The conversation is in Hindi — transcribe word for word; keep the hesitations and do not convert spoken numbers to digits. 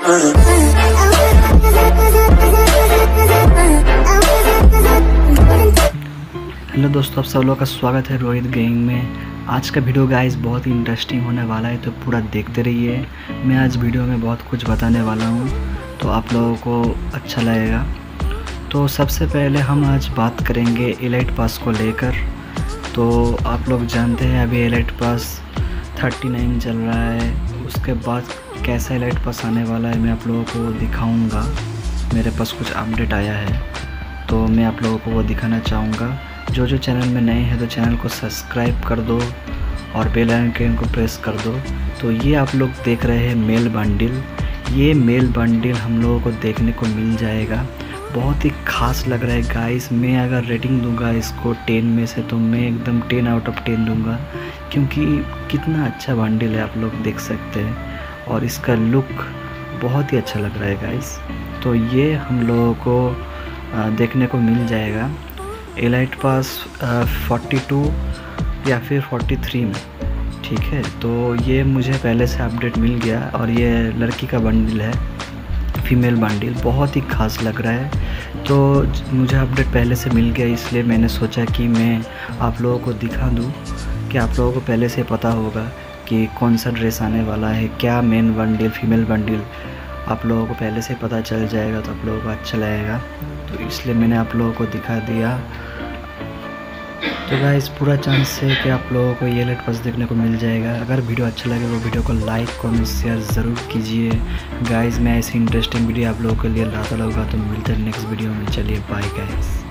हेलो दोस्तों, आप सब लोगों का स्वागत है रोहित गेमिंग में। आज का वीडियो गाइस बहुत ही इंटरेस्टिंग होने वाला है, तो पूरा देखते रहिए। मैं आज वीडियो में बहुत कुछ बताने वाला हूँ, तो आप लोगों को अच्छा लगेगा। तो सबसे पहले हम आज बात करेंगे एलाइट पास को लेकर। तो आप लोग जानते हैं अभी एलाइट पास उनतालीस चल रहा है। उसके बाद कैसा एलाइट पास आने वाला है मैं आप लोगों को दिखाऊंगा। मेरे पास कुछ अपडेट आया है तो मैं आप लोगों को वो दिखाना चाहूँगा। जो जो चैनल में नए हैं तो चैनल को सब्सक्राइब कर दो और बेल आइकन को प्रेस कर दो। तो ये आप लोग देख रहे हैं मेल बंडल। ये मेल बंडल हम लोगों को देखने को मिल जाएगा। बहुत ही ख़ास लग रहा है गाइस। मैं अगर रेटिंग दूंगा इसको टेन में से तो मैं एकदम टेन आउट ऑफ टेन दूंगा, क्योंकि कितना अच्छा बंडल है आप लोग देख सकते हैं और इसका लुक बहुत ही अच्छा लग रहा है गाइस। तो ये हम लोगों को देखने को मिल जाएगा एलाइट पास बयालीस या फिर तैंतालीस में, ठीक है। तो ये मुझे पहले से अपडेट मिल गया और ये लड़की का बंडल है, फीमेल बंडल। बहुत ही ख़ास लग रहा है। तो मुझे अपडेट पहले से मिल गया, इसलिए मैंने सोचा कि मैं आप लोगों को दिखा दूं कि आप लोगों को पहले से पता होगा कि कौन सा ड्रेस आने वाला है, क्या मेन बंडल फीमेल बंडल आप लोगों को पहले से पता चल जाएगा, तो आप लोगों को अच्छा लगेगा। तो इसलिए मैंने आप लोगों को दिखा दिया। तो गाइस पूरा चांस है कि आप लोगों को ये एलाइट पास देखने को मिल जाएगा। अगर वीडियो अच्छा लगे वो वीडियो को लाइक कमेंट शेयर ज़रूर कीजिए गाइस। मैं ऐसी इंटरेस्टिंग वीडियो आप लोगों के लिए लाता रहूँगा। तो मिलते हैं नेक्स्ट वीडियो में। चलिए बाय गाइस।